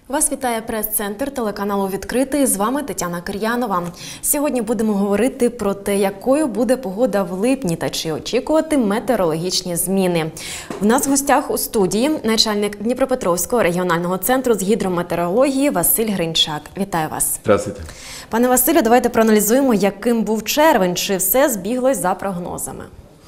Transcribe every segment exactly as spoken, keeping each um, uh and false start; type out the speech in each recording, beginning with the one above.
Вас вітає прес-центр телеканалу «Відкритий». З вами Тетяна Кир'янова. Сьогодні будемо говорити про те, якою буде погода в липні та чи очікувати метеорологічні зміни. У нас в гостях у студії начальник Дніпропетровського регіонального центру з гідрометеорології Василь Гринчак. Вітаю вас. Здравствуйте. Пане Василю, давайте проаналізуємо, яким був червень, чи все збіглось за прогнозами.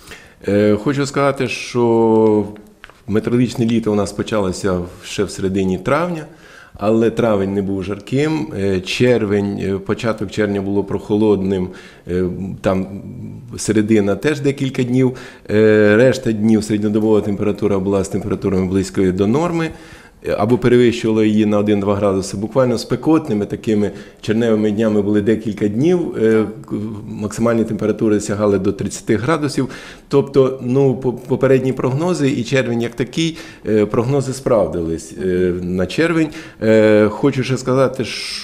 Е, хочу сказати, що метеорологічне літо у нас почалося ще в середині травня. Але травень не був жарким, червень, початок червня було прохолодним, там середина теж декілька днів, решта днів середньодобова температура була з температурами близькою до норми, або перевищувала її на один-два градуси. Буквально спекотними такими червневими днями були декілька днів, максимальні температури сягали до тридцяти градусів. Тобто, ну, попередні прогнози і червень як такий, прогнози справдились на червень. Хочу ще сказати,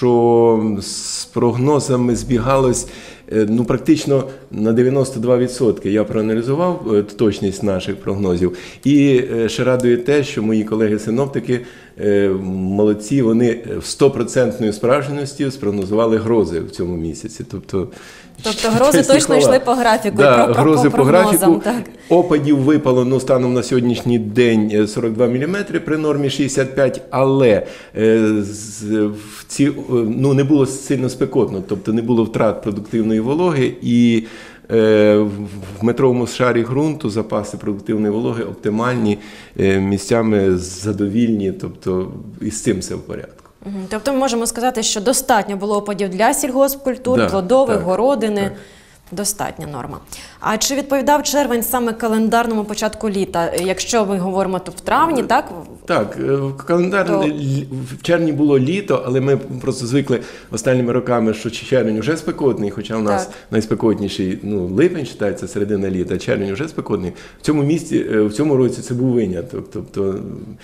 що з прогнозами збігалось ну, практично на дев'яносто два відсотки. Я проаналізував точність наших прогнозів. І ще радує те, що мої колеги-синоптики молодці, вони в стопроцентною справжністю спрогнозували грози в цьому місяці. Тобто, тобто грози точно йшли по графіку, да, про, грози по по графіку. Так. Опадів випало, ну, станом на сьогоднішній день сорок два міліметри при нормі шістдесят п'ять, але е, з, в ці, ну, не було сильно спекотно, тобто не було втрат продуктивної вологи, і е, в метровому шарі ґрунту запаси продуктивної вологи оптимальні, е, місцями задовільні, тобто і з цим все в порядку. Тобто ми можемо сказати, що достатньо було опадів для сільгоспкультур, да, плодових, так, городини. Так. Достатня норма. А чи відповідав червень саме календарному початку літа? Якщо ми говоримо то в травні, так? Так, календар то... в червні було літо, але ми просто звикли останніми роками, що червень вже спекотний, хоча у нас так. найспекотніший, ну, липень вважається, середина літа, червень вже спекотний. В цьому місці, в цьому році це був виняток, тобто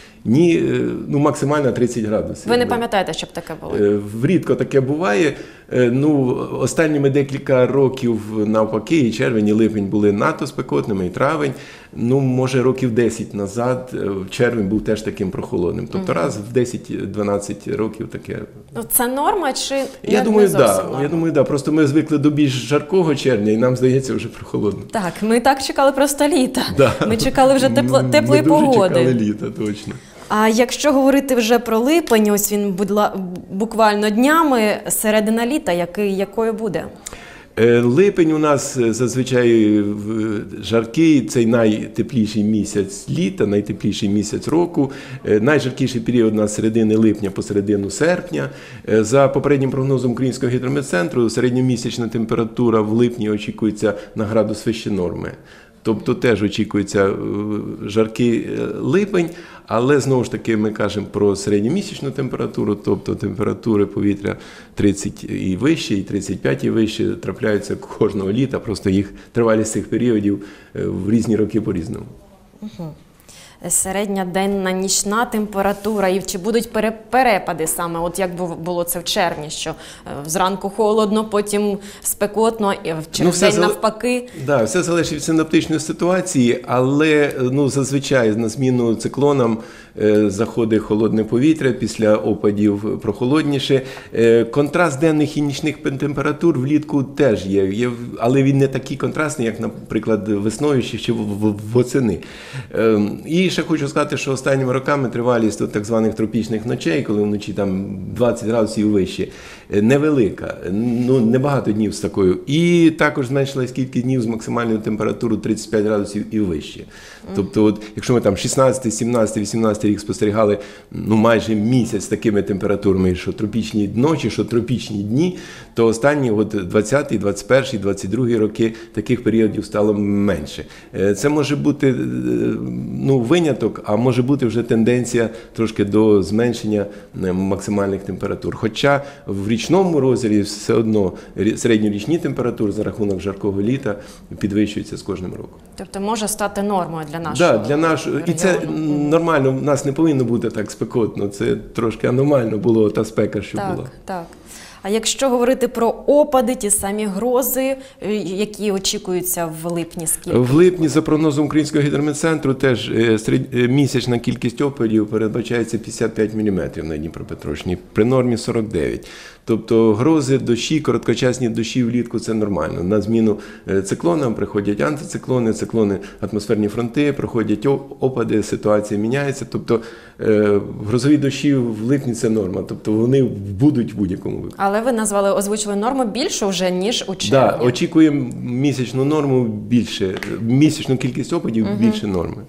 ні, ну, максимально тридцять градусів. Ви не пам'ятаєте, щоб таке було? Рідко таке буває. Ну, останніми декілька років навпаки, і червень, і липень були надто спекотними, і травень. Ну, може, років десять назад червень був теж таким прохолодним. Тобто раз в десять-дванадцять років таке. Це норма чи я не думаю, зовсім да, норма? Я думаю, да. Просто ми звикли до більш жаркого червня, і нам здається вже прохолодно. Так, ми так чекали просто літа. Да. Ми чекали вже тепло, теплої погоди. Ми дуже чекали літа, точно. А якщо говорити вже про липень, ось він буквально днями, середина літа, який, якою буде? Липень у нас зазвичай жаркий, цей найтепліший місяць літа, найтепліший місяць року. Найжаркіший період у нас з середини липня по середину серпня. За попереднім прогнозом Українського гідрометцентру, середньомісячна температура в липні очікується на градус вище норми. Тобто теж очікується жаркий липень, але знову ж таки ми кажемо про середньомісячну температуру, тобто температури повітря тридцять і вище, і тридцять п'ять і вище трапляються кожного літа, просто їх тривалість цих періодів в різні роки по-різному. Угу. Середня денна, нічна температура, і чи будуть перепади саме, от як було це в червні, що зранку холодно, потім спекотно, і через ну, день навпаки? Так, да, все залежить від синоптичної ситуації, але ну, зазвичай на зміну циклонам е, заходить холодне повітря, після опадів прохолодніше. Е, контраст денних і нічних температур влітку теж є, є, але він не такий контрастний, як, наприклад, весною чи восени. Е, і ще хочу сказати, що останніми роками тривалість так званих тропічних ночей, коли вночі там двадцять градусів вище, невелика, ну небагато днів з такою. І також зменшилась кількість днів з максимальною температурою тридцять п'ять градусів і вище. Тобто, от, якщо ми там шістнадцятий, сімнадцятий, вісімнадцятий рік спостерігали ну, майже місяць з такими температурами, що тропічні ночі, що тропічні дні, то останні от двадцятий, двадцять перший, двадцять другий роки таких періодів стало менше. Це може бути ну, виняток, а може бути вже тенденція трошки до зменшення максимальних температур. Хоча в річному розрізі все одно середньорічні температури за рахунок жаркого літа підвищуються з кожним роком. Тобто може стати нормою для нашого да, для нашого регіону. І це нормально, у нас не повинно бути так спекотно, це трошки аномально було та спека, що так, була. Так. А якщо говорити про опади, ті самі грози, е, які очікуються в липні, скільки? В липні, за прогнозом Українського гідрометцентру, теж е, серед- е, місячна кількість опадів передбачається п'ятдесят п'ять міліметрів на Дніпропетровщині, при нормі сорок дев'ять. Тобто грози, дощі, короткочасні дощі влітку – це нормально. На зміну е, циклонам приходять антициклони, циклони, атмосферні фронти, проходять о- опади, ситуація міняється. Тобто е, грозові дощі в липні – це норма. Тобто вони будуть в будь-якому випадку. Але ви назвали, озвучили норму більшу вже, ніж у червні. Да, очікуємо місячну норму більше, місячну кількість опадів більше норми.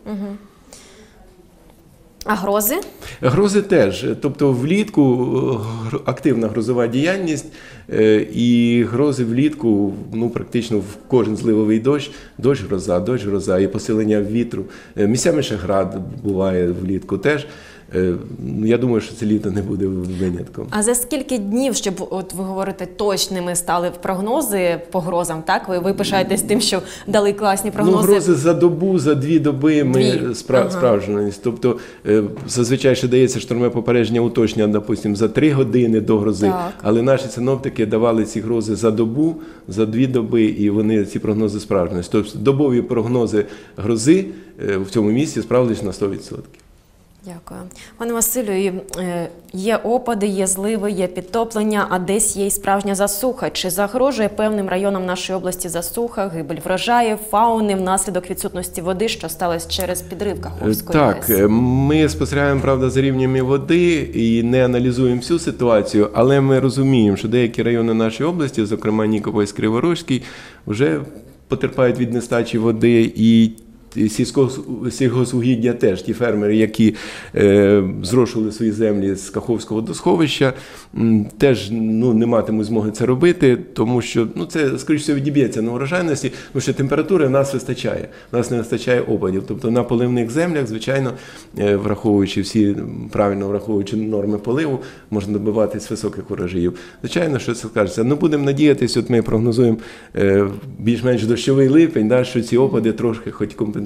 А грози? Грози теж. Тобто влітку гр- активна грозова діяльність, е, і грози влітку, ну, практично в кожен зливовий дощ, дощ гроза, дощ гроза, і посилення вітру. Е, Місцями ще град буває влітку теж. Е, Я думаю, що це літо не буде винятком. А за скільки днів, щоб, от ви говорите, точними стали прогнози по грозам, так? Ви, ви пишаєтесь тим, що дали класні прогнози? Ну, грози за добу, за дві доби ми Дві. спра... Ага. справжненість. Тобто е, зазвичай ще дається штурмове попередження уточнення, допустимо, за три години до грози. Так. Але наші синоптики давали ці грози за добу, за дві доби, і вони ці прогнози справжні. Тобто добові прогнози грози е, в цьому місці справились на сто відсотків. Дякую. Пане Василю, і, е, є опади, є зливи, є підтоплення, а десь є й справжня засуха. Чи загрожує певним районам нашої області засуха, гибель врожаїв, фауни внаслідок відсутності води, що сталося через підрив Каховської Так, ГЕС? е, ми спостерігаємо, правда, за рівнями води і не аналізуємо всю ситуацію, але ми розуміємо, що деякі райони нашої області, зокрема Нікопольськ, Криворожський, вже потерпають від нестачі води, і сільського- сільгосугіддя теж, ті фермери, які е, зрошували свої землі з Каховського водосховища, м, теж ну, не матимуть змоги це робити, тому що ну, це, скоріш всього, відіб'ється на урожайності, тому що температури в нас вистачає, в нас не вистачає опадів. Тобто на поливних землях, звичайно, е, враховуючи всі, правильно враховуючи норми поливу, можна добиватись високих урожаїв. Звичайно, що це скажеться. Ну, будемо надіятися, от ми прогнозуємо е, більш-менш дощовий липень, да, що ці опади трошки хоч компенсують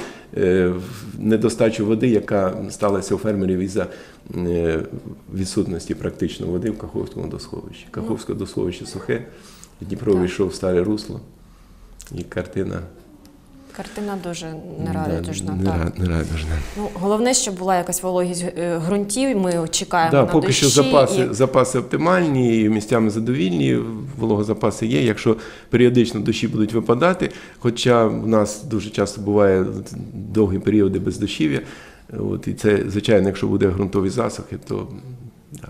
е, недостачу води, яка сталася у фермерів із-за е, відсутності практично води в Каховському водосховищі. Каховське водосховище сухе, Дніпро вийшов в старе русло, і картина Картина дуже да, нерадужна. не так. ра- нерадужна. Ну, головне, щоб була якась вологість е, ґрунтів, ми чекаємо Да, на поки дощі. що запаси, і... запаси оптимальні, і місцями задовільні, вологозапаси є. Якщо періодично дощі будуть випадати, хоча в нас дуже часто буває довгі періоди без дощів'я, от, і це, звичайно, якщо буде ґрунтові засухи, то да.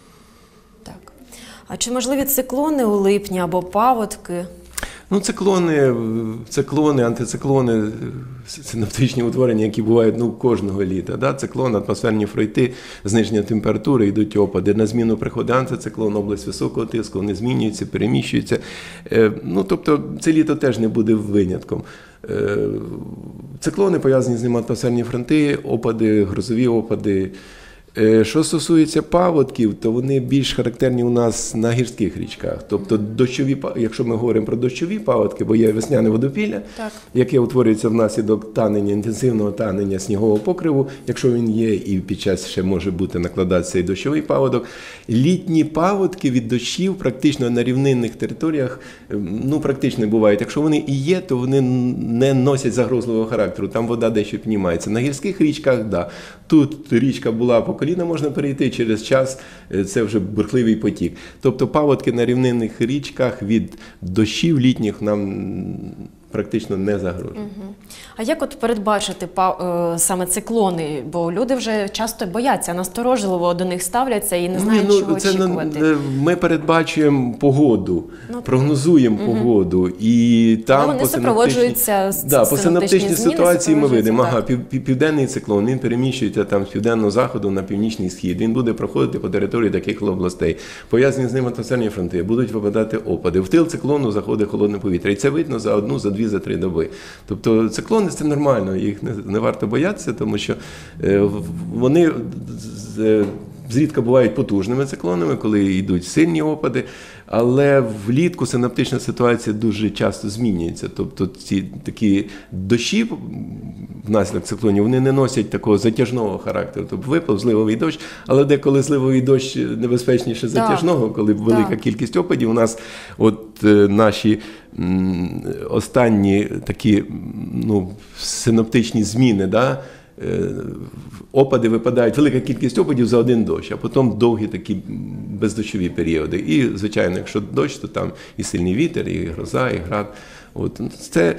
Так. А чи можливі циклони у липні або паводки? Ну, циклони, циклони, антициклони, синоптичні утворення, які бувають ну, кожного літа. Да? Циклон, атмосферні фронти, зниження температури, йдуть опади. На зміну приходить антициклон, область високого тиску, вони змінюються, переміщуються. Е, ну, тобто, це літо теж не буде винятком. Е, циклони пов'язані з ними атмосферні фронти, опади, грозові опади. Що стосується паводків, то вони більш характерні у нас на гірських річках. Тобто, дощові, якщо ми говоримо про дощові паводки, бо є весняне водопілля, Так. яке утворюється внаслідок танення, інтенсивного танення снігового покриву, якщо він є, і під час ще може бути накладатися і дощовий паводок. Літні паводки від дощів практично на рівнинних територіях ну, практично не бувають. Якщо вони і є, то вони не носять загрозливого характеру, там вода дещо піднімається. На гірських річках, так. Да. Тут річка була по коліна, можна перейти, через час це вже бурхливий потік. Тобто паводки на рівнинних річках від дощів літніх нам практично не загрожують. Угу. А як от передбачити па- е, саме циклони? Бо люди вже часто бояться, насторожливо до них ставляться і не знають, Ні, чого це, очікувати. е, Ми передбачуємо погоду, Ну, прогнозуємо угу. погоду. І там вони по супроводжуються з- да, по синоптичні синоптичній зміни ситуації ми супроводжуються, видимо, так. ага, пів, пів- південний циклон, він переміщується там з південного заходу на північний схід. Він буде проходити по території таких областей. Пов'язані з ним атмосферні фронти, будуть випадати опади. В тил циклону заходить холодне повітря. І це видно за одну, за дві, за три доби. Тобто циклони – це нормально, їх не, не варто боятися, тому що е, вони з, зрідка бувають потужними циклонами, коли йдуть сильні опади, але влітку синоптична ситуація дуже часто змінюється. Тобто ці такі дощі внаслідок циклонів, вони не носять такого затяжного характеру. Тобто випав зливовий дощ, але деколи зливовий дощ небезпечніше затяжного, коли велика так. кількість опадів. У нас от е, наші м, останні такі ну, синоптичні зміни, да, опади випадають, велика кількість опадів за один дощ, а потім довгі такі бездощові періоди. І, звичайно, якщо дощ, то там і сильний вітер, і гроза, і град. От. Це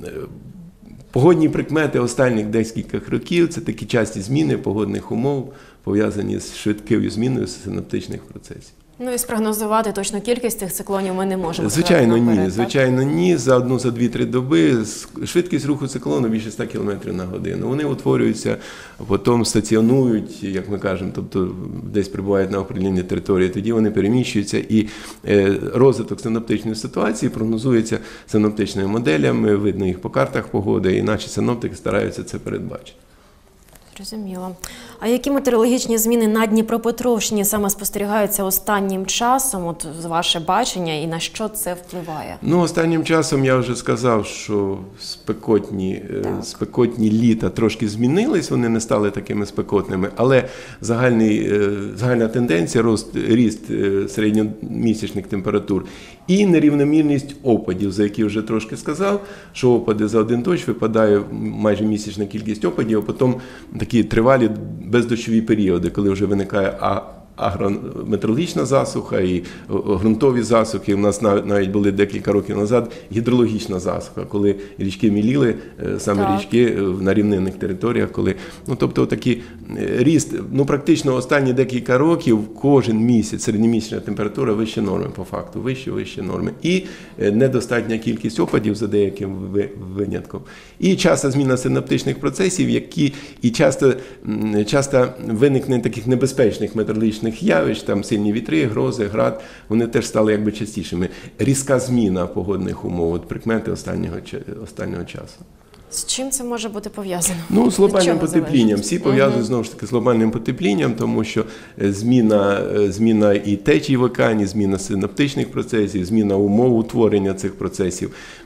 погодні прикмети останніх декількох років, це такі часті зміни погодних умов, пов'язані з швидкою зміною синоптичних процесів. Ну і спрогнозувати точну кількість цих циклонів ми не можемо. Звичайно, ні. Наперед, Звичайно, ні. За одну, за дві-три доби швидкість руху циклону більше ста кілометрів на годину. Вони утворюються, потім стаціонують, як ми кажемо, тобто десь прибувають на определеній території, тоді вони переміщуються, і розвиток синоптичної ситуації прогнозується синоптичними моделями, видно їх по картах погоди, і наші синоптики стараються це передбачити. Зрозуміло. А які метеорологічні зміни на Дніпропетровщині саме спостерігаються останнім часом, от ваше бачення, і на що це впливає? Ну, останнім часом я вже сказав, що спекотні, спекотні літа трошки змінились, вони не стали такими спекотними, але загальний, загальна тенденція, рост, ріст середньомісячних температур і нерівномірність опадів, за які вже трошки сказав, що опади за один дощ випадає майже місячна кількість опадів, а потім такі тривалі бездощові періоди, коли вже виникає агрометеорологічна засуха і ґрунтові засухи. У нас навіть були декілька років назад гідрологічна засуха, коли річки міліли, саме так. річки на рівнинних територіях, коли, ну, тобто такий ріст, ну, практично останні декілька років кожен місяць середньомісячна температура вище норми по факту, вище, вище норми. І недостатня кількість опадів за деяким винятком. І часто зміна синоптичних процесів, які і часто, часто виникнення таких небезпечних метеорологічних явищ, там сильні вітри, грози, град, вони теж стали якби частішими. Різка зміна погодних умов, от прикмети останнього, останнього часу. З чим це може бути пов'язано? Ну, з глобальним потеплінням. Всі пов'язують, угу. знову ж таки, з глобальним потеплінням, тому що зміна, зміна і течій в океані, зміна синоптичних процесів, зміна умов утворення цих процесів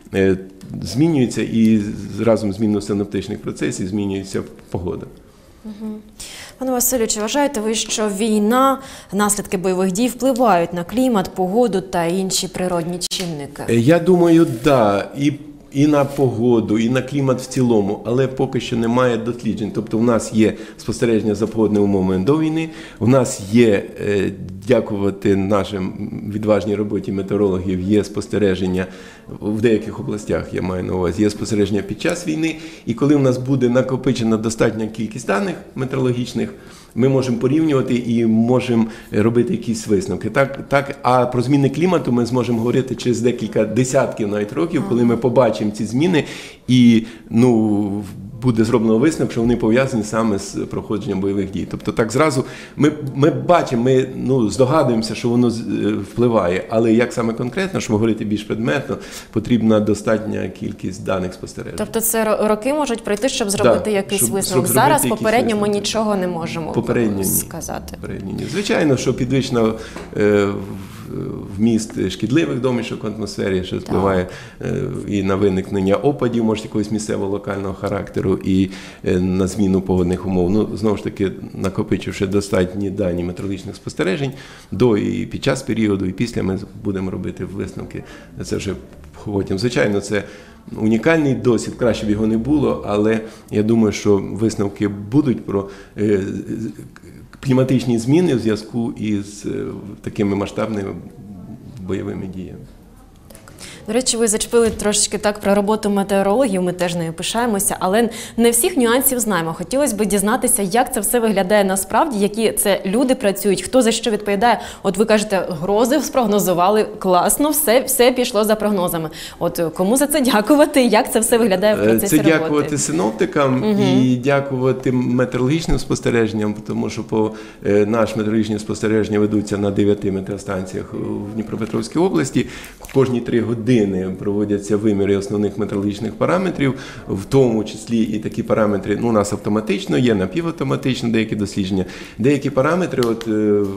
змінюється, і разом з зміною синоптичних процесів змінюється погода. Угу. Пане Василю, чи вважаєте ви, що війна, наслідки бойових дій впливають на клімат, погоду та інші природні чинники? Я думаю, так. Да. І І на погоду, і на клімат в цілому, але поки що немає досліджень. Тобто в нас є спостереження за погодними умовами до війни, в нас є, дякувати нашим відважній роботі метеорологів, є спостереження в деяких областях, я маю на увазі, є спостереження під час війни, і коли в нас буде накопичена достатня кількість даних метеорологічних, ми можемо порівнювати і можемо робити якісь висновки. Так, так, а про зміни клімату ми зможемо говорити через декілька десятків навіть років, коли ми побачимо ці зміни і, ну, буде зроблено висновок, що вони пов'язані саме з проходженням бойових дій. Тобто так зразу ми, ми бачимо, ми, ну, здогадуємося, що воно впливає, але як саме конкретно, щоб говорити більш предметно, потрібна достатня кількість даних спостережень. Тобто це роки можуть пройти, щоб зробити да, якийсь щоб, висновок. Щоб Зараз попередньо висновок. Ми нічого не можемо попередньо сказати. Попередньо ні. Звичайно, що підвищена е, вміст шкідливих домішок в атмосфері, що впливає і на виникнення опадів, може, якогось місцевого локального характеру, і на зміну погодних умов. Ну, знову ж таки, накопичивши достатні дані метеорологічних спостережень, до і під час періоду, і після ми будемо робити висновки. Це вже потім. Звичайно, це унікальний досвід, краще б його не було, але я думаю, що висновки будуть про кліматичні зміни в зв'язку із такими масштабними бойовими діями. До речі, ви зачепили трошечки так про роботу метеорологів, ми теж нею пишаємося, але не всіх нюансів знаємо. Хотілося б дізнатися, як це все виглядає насправді, які це люди працюють, хто за що відповідає. От ви кажете, грози спрогнозували, класно, все, все пішло за прогнозами. От кому за це дякувати, як це все виглядає в процесі це роботи? Це дякувати синоптикам угу. і дякувати метеорологічним спостереженням, тому що по наш метеорологічні спостереження ведуться на дев'яти метеостанціях в Дніпропетровській області. Кожні три години проводяться виміри основних метеорологічних параметрів, в тому числі і такі параметри, ну, у нас автоматично є, напівавтоматично деякі дослідження. Деякі параметри, от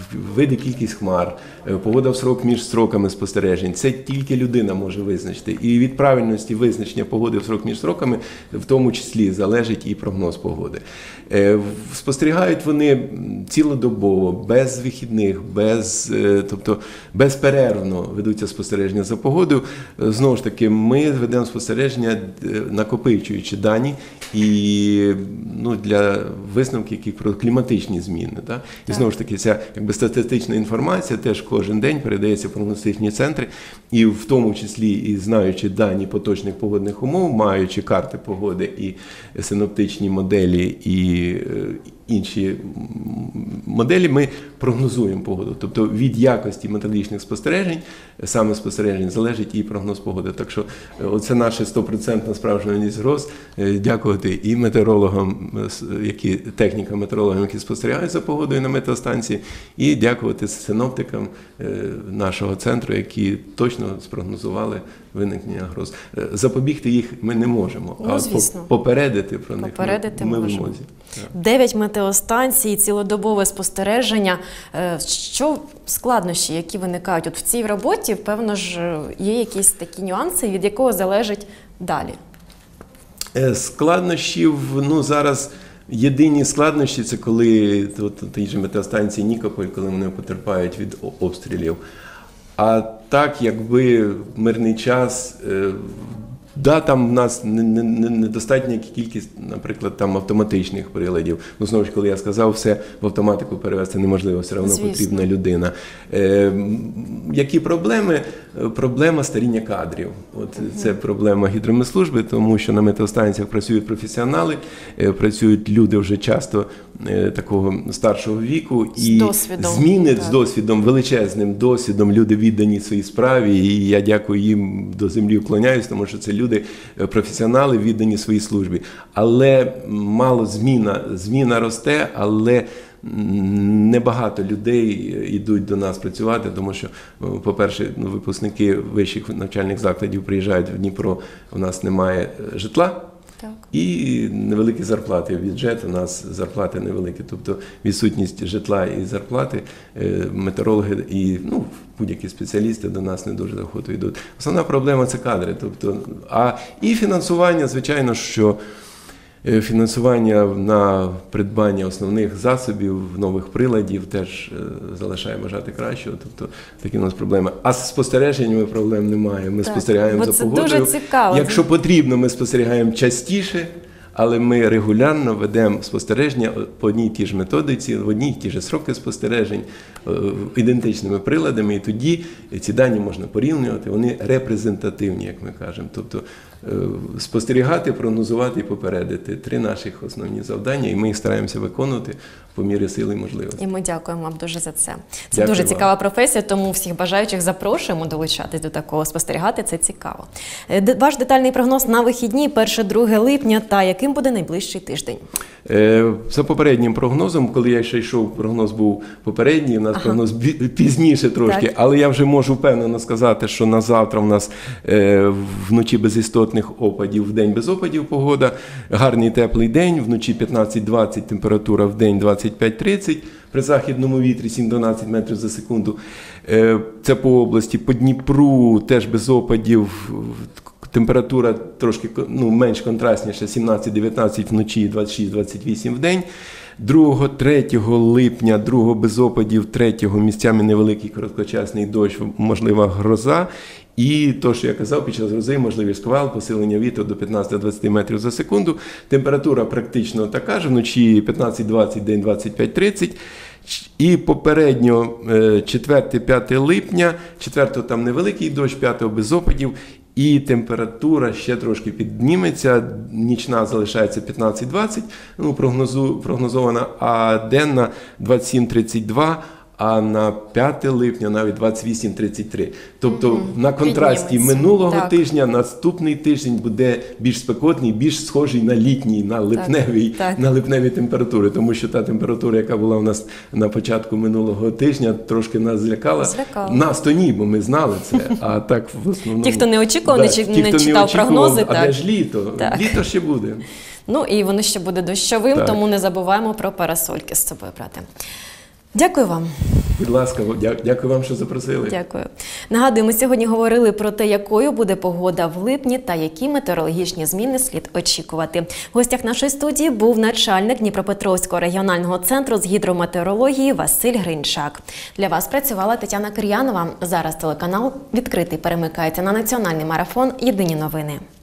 види, кількість хмар, погода в срок між сроками спостережень. Це тільки людина може визначити. І від правильності визначення погоди в срок між сроками в тому числі залежить і прогноз погоди. Спостерігають вони цілодобово, без вихідних, без, тобто безперервно ведуться спостереження за погодою. Знову ж таки, ми ведемо спостереження, накопичуючи дані і ну, для висновків які про кліматичні зміни. Так? І знову ж таки, ця якби, статистична інформація теж кожен день передається в прогностичні центри, і в тому числі і знаючи дані поточних погодних умов, маючи карти погоди і синоптичні моделі, і інші моделі, ми прогнозуємо погоду. Тобто від якості метеорологічних спостережень, саме спостережень, залежить і прогноз погоди. Так що це наша стопроцентна справжність гроз. Дякувати і метеорологам, які, технікам метеорологам, які спостерігають за погодою на метеостанції, і дякувати синоптикам нашого центру, які точно спрогнозували виникнення гроз. Запобігти їх ми не можемо, ну, а звісно. попередити про них попередити ми в можемо. змозі. Дев'ять метеостанцій, цілодобове спостереження. Що складнощі, які виникають от в цій роботі, певно ж, є якісь такі нюанси, від якого залежить далі? Складнощів, ну, зараз єдині складнощі – це коли от, ті ж метеостанції Нікополь, коли вони потерпають від обстрілів. А так, якби мирний час, да, там в нас недостатня кількість, наприклад, там автоматичних приладів. Ну, знову ж, коли я сказав, все в автоматику перевести неможливо, все одно Звісно. потрібна людина. Е, які проблеми? Проблема старіння кадрів. От угу. Це проблема гідромедслужби, тому що на метеостанціях працюють професіонали, е, працюють люди вже часто е, такого старшого віку. З і досвідом. Зміни так. з досвідом, величезним досвідом, люди віддані своїй справі, і я дякую їм, до землі вклоняюсь, тому що це люди, професіонали, віддані своїй службі. Але мало зміна, зміна росте, але небагато людей йдуть до нас працювати, тому що, по-перше, ну, випускники вищих навчальних закладів приїжджають в Дніпро, у нас немає житла. Так. І невеликі зарплати. Бюджет у нас зарплати невеликі. Тобто відсутність житла і зарплати, метеорологи і ну, будь-які спеціалісти до нас не дуже охоту йдуть. Основна проблема – це кадри. Тобто, а і фінансування, звичайно, що фінансування на придбання основних засобів, нових приладів теж залишає бажати кращого. Тобто такі у нас проблеми. А з спостереженнями проблем немає. Ми так, спостерігаємо за погодою. Це дуже цікаво. Якщо потрібно, ми спостерігаємо частіше, але ми регулярно ведемо спостереження по одній і тій ж методиці, в одні й ті ж сроки спостережень, ідентичними приладами, і тоді ці дані можна порівнювати, вони репрезентативні, як ми кажемо. Тобто спостерігати, прогнозувати і попередити – три наших основні завдання, і ми їх стараємося виконувати по мірі сили і можливості. І ми дякуємо вам дуже за це. Це Дякую дуже вам. цікава професія, тому всіх бажаючих запрошуємо долучатись до такого, спостерігати, це цікаво. Ваш детальний прогноз на вихідні перше-друге липня, та яким буде найближчий тиждень? За попереднім прогнозом, коли я ще йшов, прогноз був попередній, у нас ага. прогноз пізніше трошки, так. але я вже можу впевнено сказати, що на завтра у нас вночі без істотних опадів, вдень без опадів погода, гарний теплий день, вночі п'ятнадцять двадцять, температура вдень двадцять п'ять тридцять, при західному вітрі сім дванадцять метрів за секунду. Це по області, по Дніпру теж без опадів, температура трошки ну, менш контрастніша, сімнадцять дев'ятнадцять вночі, двадцять шість двадцять вісім в день. другого-третього липня, другого без опадів, третього місцями невеликий короткочасний дощ, можлива гроза. І то, що я казав, під час грози можливий шквал, посилення вітру до п'ятнадцять двадцять метрів за секунду. Температура практично така ж, вночі п'ятнадцять двадцять, день двадцять п'ять тридцять. І попередньо четверте-п'яте липня, четвертого там невеликий дощ, п'ятого без опадів. І температура ще трошки підніметься, нічна залишається п'ятнадцять двадцять, ну, прогнозу, прогнозована, а денна двадцять сім тридцять два, а на п'яте липня навіть двадцять вісім тридцять три. Тобто угу. на контрасті Підніметься. минулого так. тижня, наступний тиждень буде більш спекотний, більш схожий на літній, на липневий, так. Так. на липневі температури. Тому що та температура, яка була у нас на початку минулого тижня, трошки нас злякала. Злякала. Нас то ні, бо ми знали це. А так в основному... Ті, хто не очікував, да, не, не читав прогнози. А так. де ж літо? Так. Літо ще буде. Ну і воно ще буде дощовим, так. тому не забуваємо про парасольки з собою брати. Дякую вам. Будь ласка, дя- дякую вам, що запросили. Дякую. Нагадую, ми сьогодні говорили про те, якою буде погода в липні та які метеорологічні зміни слід очікувати. В гостях нашої студії був начальник Дніпропетровського регіонального центру з гідрометеорології Василь Гринчак. Для вас працювала Тетяна Кир'янова. Зараз телеканал «Відкритий» перемикається на національний марафон «Єдині новини».